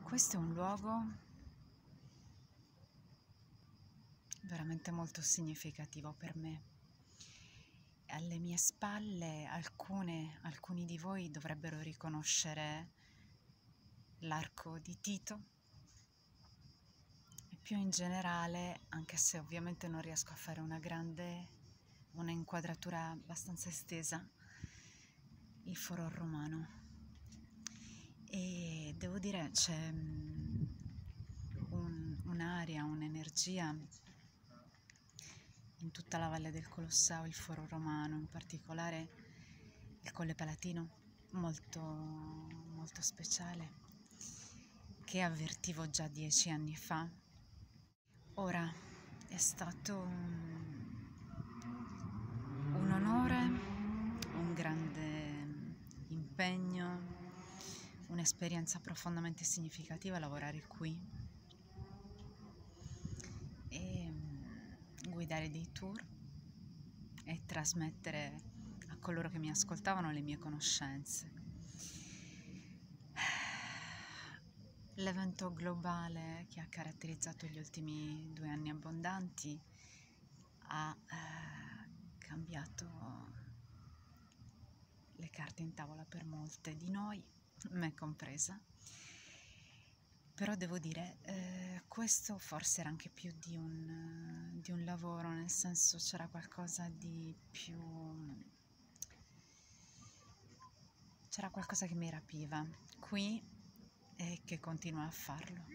Questo è un luogo veramente molto significativo per me. Alle mie spalle alcuni di voi dovrebbero riconoscere l'arco di Tito e più in generale, anche se ovviamente non riesco a fare una inquadratura abbastanza estesa, il Foro Romano. E devo dire c'è un'aria, un'energia in tutta la Valle del Colosseo, il Foro Romano, in particolare il Colle Palatino, molto, molto speciale, che avvertivo già 10 anni fa. Ora è stato un onore, un grande impegno, un'esperienza profondamente significativa lavorare qui e guidare dei tour e trasmettere a coloro che mi ascoltavano le mie conoscenze. L'evento globale che ha caratterizzato gli ultimi 2 anni abbondanti ha cambiato le carte in tavola per molte di noi, me compresa. Però devo dire, questo forse era anche più di un lavoro, nel senso c'era qualcosa di più... c'era qualcosa che mi rapiva qui e che continua a farlo.